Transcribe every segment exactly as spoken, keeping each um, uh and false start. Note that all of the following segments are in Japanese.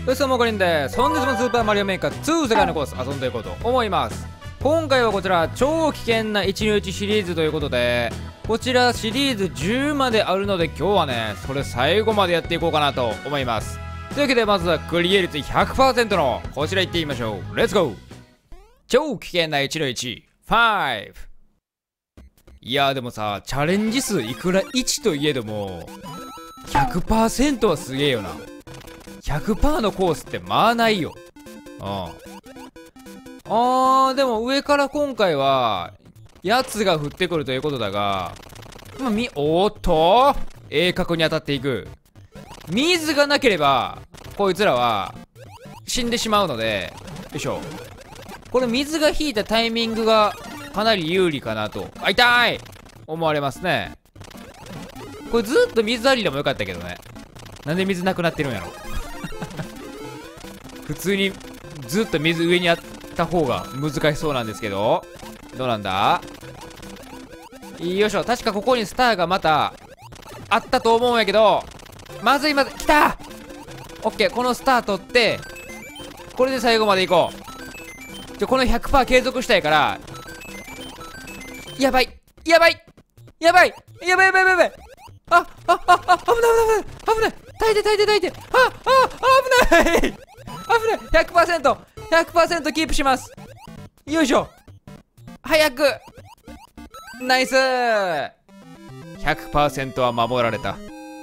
どうもこりんです。本日もスーパーマリオメーカーツー世界のコース遊んでいこうと思います。今回はこちら超危険な一のうちシリーズということで、こちらシリーズじゅうまであるので今日はねそれ最後までやっていこうかなと思います。というわけでまずはクリア率 ひゃくパーセント のこちら行ってみましょう。レッツゴー。超危険な一のうちご。いやーでもさ、チャレンジ数いくらいちといえども ひゃくパーセント はすげえよな。 ひゃくパーセント のコースってまあないよ。あああーでも上から今回はやつが降ってくるということだが、まあ、みおーっと鋭角に当たっていく。水がなければこいつらは死んでしまうので、よいしょ。これ水が引いたタイミングがかなり有利かなと、あ、痛い思われますね。これずっと水ありでもよかったけどね。なんで水なくなってるんやろ普通にずっと水上にあった方が難しそうなんですけど、どうなんだ。よいしょ。確かここにスターがまたあったと思うんやけど、まずいまずい、来た。オッケー、このスター取ってこれで最後までいこう。じゃこの ひゃくパーセント 継続したいから、やばいやばいやばいやばいやばいやばい、ああああ、危ない危ない危ない、耐えて耐えて耐えて、ああ危ない危ない ひゃくパーセント ひゃくパーセント キープします。よいしょ。早くナイス ひゃくパーセント は守られた。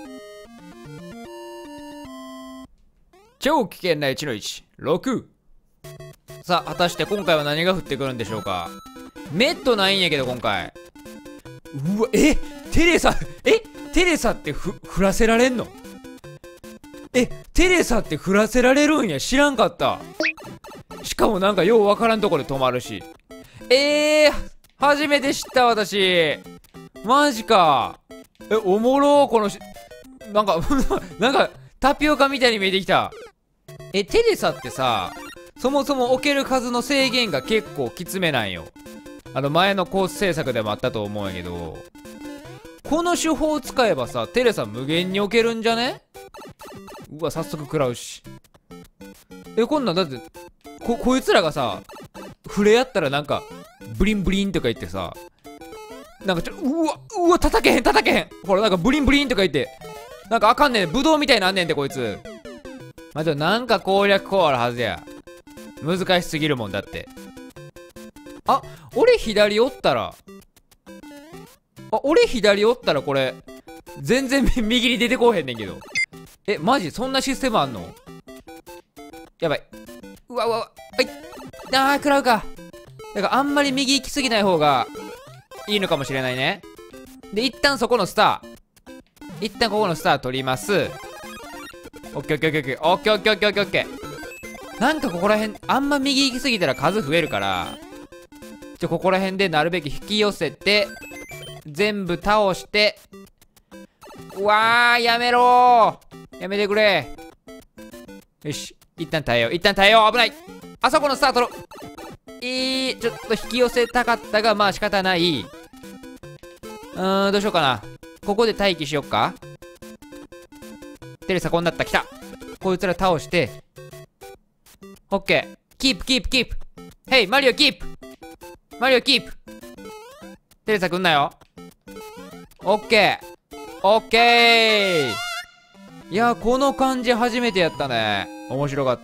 超危険ないちのいち、ろく。さあ果たして今回は何が降ってくるんでしょうか。メットないんやけど今回。うわ、えテレサ、えテレサってふ降らせられんの。えテレサって降らせられるんや、知らんかった。しかもなんかようわからんとこで止まるし。えー、初めて知った私。マジか。えおもろー。このしなんかなんかタピオカみたいに見えてきた。えテレサってさ、そもそも置ける数の制限が結構きつめなんよ。あの前のコース制作でもあったと思うんやけど、この手法を使えばさテレサ無限に置けるんじゃね。うわ早速食らうし。えこんなんだってここいつらがさ触れ合ったらなんかブリンブリンとか言ってさ、なんかちょうわうわ叩けへん叩けへん、ほらなんかブリンブリンとか言ってなんかあかんねん、ブドウみたいになんねんでこいつ。まあ、でもなんか攻略法あるはずや。難しすぎるもんだって。あ、俺左おったらあ俺左おったらこれ全然右に出てこうへんねんけど。えマジそんなシステムあんの。やばい、うわうわ、はい、あー食らうか。だからあんまり右行きすぎない方がいいのかもしれないね。で一旦そこのスター、一旦ここのスター取ります。オッケーオッケーオッケーオッケーオッケーオッケーオッケーオッケー。なんかここら辺あんま右行きすぎたら数増えるから、じゃここら辺でなるべく引き寄せて全部倒して、うわーやめろー、やめてくれ。よし一旦耐えよう一旦耐えよう。危ない、あそこのスタートのえー、ちょっと引き寄せたかったがまあ仕方ない。うーんどうしようかな。ここで待機しよっか。テレサこうなった、来た。こいつら倒してオッケー、キープキープキープ、ヘイマリオキープ、マリオキープ。テレサ来んなよ。オッケーオッケー。いやこの感じ初めてやったね。面白かった。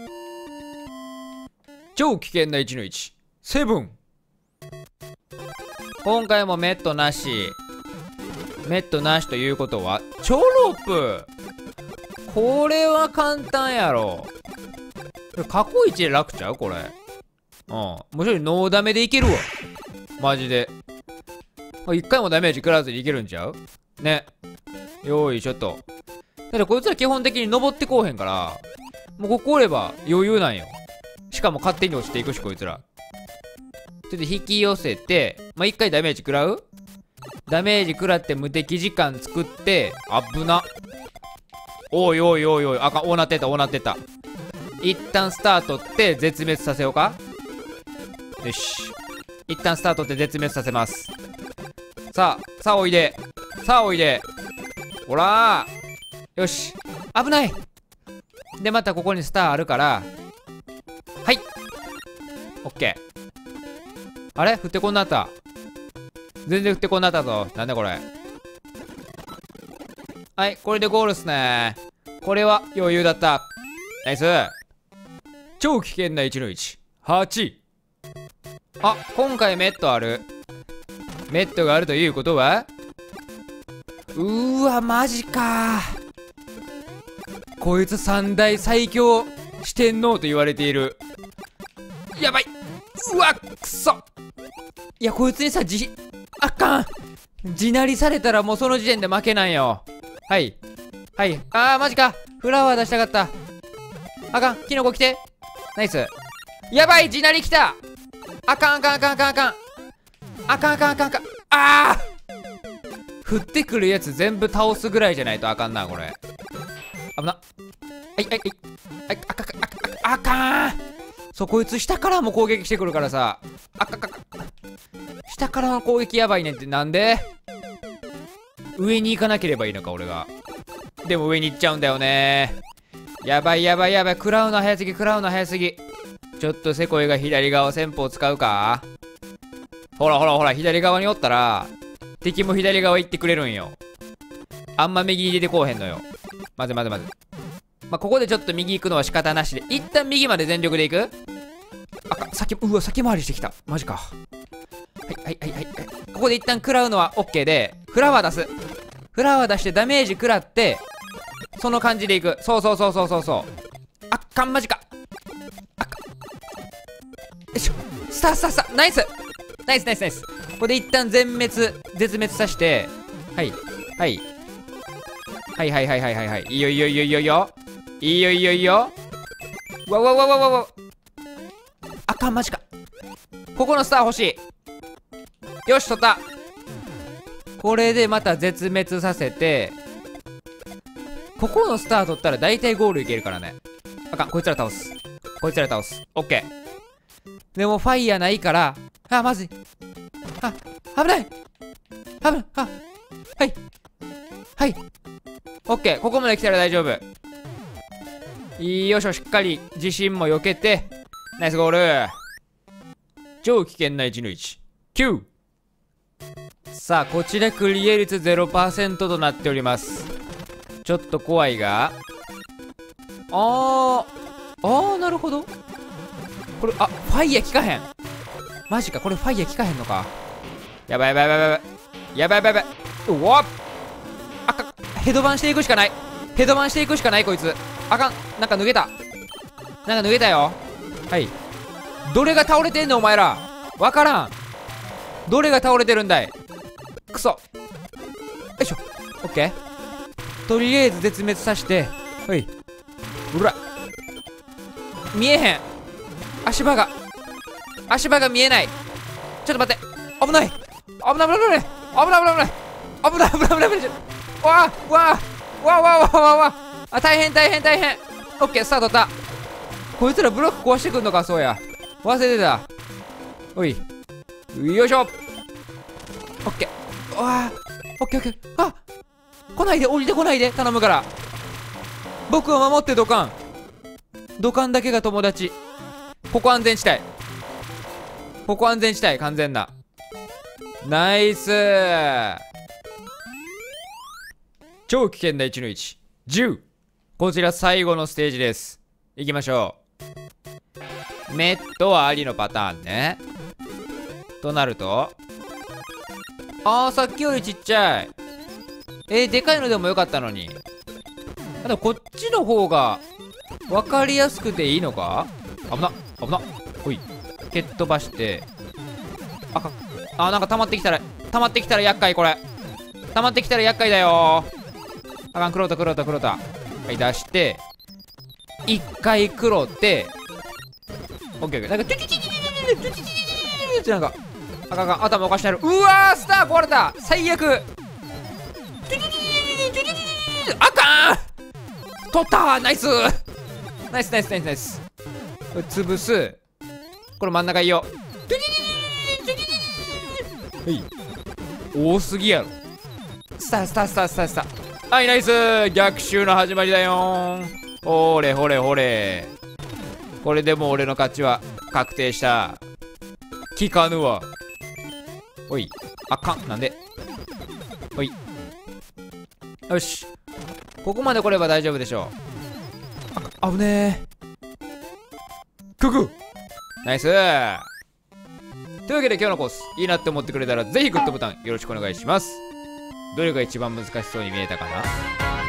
超危険ないちのいち、セブン。今回もメットなし。メットなしということはチョロプ。これは簡単やろ。過去一で楽ちゃうこれ。うん。もちろんノーダメでいけるわ。マジで。一回もダメージ食らわずにいけるんちゃうね。よーいしょと。だってこいつら基本的に登ってこうへんから、もうここおれば余裕なんよ。しかも勝手に落ちていくしこいつら。ちょっと引き寄せて、まあ、一回ダメージ食らう。ダメージ食らって無敵時間作って、あぶな。おいおいおいおい、あかん、おうなってたおうなってた。一旦スタートって絶滅させようか。よし一旦スタートって絶滅させます。さあさあおいでさあおいで、ほらー、よし危ないでまたここにスターあるから、はい、オッケー。あれ降ってこんなった。全然降ってこんなったぞ。なんだこれ。はい、これでゴールっすね。これは余裕だった。ナイス。超危険ないちのいち。はち。あ、今回メットある。メットがあるということは、うーわ、マジか。こいつ三大最強四天王と言われている。やばい。うわ、くそ。いや、こいつにさ、じ、あかん。地鳴りされたらもうその時点で負けなんよ。はい。はい。あー、マジか。フラワー出したかった。あかん。キノコ来て。ナイス。やばい、地鳴り来た。あかんあかんあかんあかんあかん。あかんあかんあかんあかん。あー降ってくるやつ全部倒すぐらいじゃないとあかんな、これ。危な。はいはいはい。あかかかああかん。そう、こいつ下からも攻撃してくるからさ。あかかか。下からの攻撃やばいねんって。なんで上に行かなければいいのか、俺が。でも上に行っちゃうんだよね。やばいやばいやばい。食らうの早すぎ、食らうの早すぎ。ちょっとセコイが左側戦法使うか。ほらほらほら、左側におったら敵も左側行ってくれるんよ。あんま右に出てこうへんのよ。まずまずまず。まあ、ここでちょっと右行くのは仕方なしで、一旦右まで全力で行く。あか、先、うわ、先回りしてきた。マジか。はいはいはいはい。ここで一旦食らうのは OK で、フラワー出す。フラワー出してダメージ食らって、その感じでいく。そうそうそうそうそうそう。あっかん、マジか。あっかん。よいしょ。スタースタースター。ナイスナイスナイスナイス。ここで一旦全滅、絶滅させて、はい。はい。はいはいはいはいはいはい。いいよいいよいいよいいよいいよ。いいよいいよいいよ。わわわわわわ。あかん、マジか。ここのスター欲しい。よし、取った。これでまた絶滅させて、ここのスター取ったら大体ゴールいけるからね。あかん、こいつら倒す。こいつら倒す。オッケー。でもファイヤーないから、あ、まずい。あ、危ない。危ない。あ、はい。はい。オッケー。ここまで来たら大丈夫。よいしょ、しっかり自信も避けて、ナイスゴール。超危険ないちのいち。きゅう。さあ、こちらクリア率 ゼロパーセント となっております。ちょっと怖いが。あー。あー、なるほど。これ、あ、ファイヤー効かへん。マジか、これファイヤー効かへんのか。やばいやばいやばいやばい。やばいやばいやばい。うわっ。あかん。ヘドバンしていくしかない。ヘドバンしていくしかない、こいつ。あかん。なんか脱げた。なんか脱げたよ。はい。どれが倒れてんのお前ら。わからん。どれが倒れてるんだい。くそ。よいしょ。オッケー。とりあえず絶滅させて。ほい。うら。見えへん。足場が。足場が見えない。ちょっと待って。危ない。危ない危ない危ない。危ない危ない危ない。危ない危ない危ない危ない。わあわあわあわあわあわあわあ。あ、大変大変大変。オッケー、スタートった。こいつらブロック壊してくんのか。そうや、忘れてた。おい、よいしょ。オッケー。わあ、オッケーオッケー。あ、来ないで、降りてこないで、頼むから。僕を守ってドカン。ドカンだけが友達。ここ安全地帯。ここ安全地帯、完全な。ナイスー。超危険ないちのいち。じゅう。こちら最後のステージです。行きましょう。メットはありのパターンね。となると、あー、さっきよりちっちゃい。えー、でかいのでもよかったのに。あ、でもこっちの方が分かりやすくていいのか。危な危な。ほい、蹴っ飛ばして。あかあー、なんか溜まってきたら溜まってきたら厄介。これ溜まってきたら厄介だよー。あかん、クロータクロータクロータ。はい、出して一回クロってオッケーオッケー。なんかトゥチュチュチュチュチュチュチュチュチュチュってなんかあかんあかん、頭おかしなる。うわー、スター壊れた。最悪。あかん、取ったー。ナイスナイスナイスナイスナイス。これ潰す。これ真ん中いいよ。はい、多すぎやろ。スタースタースタースタースター。はい、ナイス。逆襲の始まりだよー。 ほれほれほれ。これでもう俺の勝ちは確定した。聞かぬわ。おい。あかん。なんで。おい。よし。ここまで来れば大丈夫でしょう。あ、危ねえ。ククナイス。というわけで今日のコース、いいなって思ってくれたらぜひグッドボタンよろしくお願いします。どれが一番難しそうに見えたかな。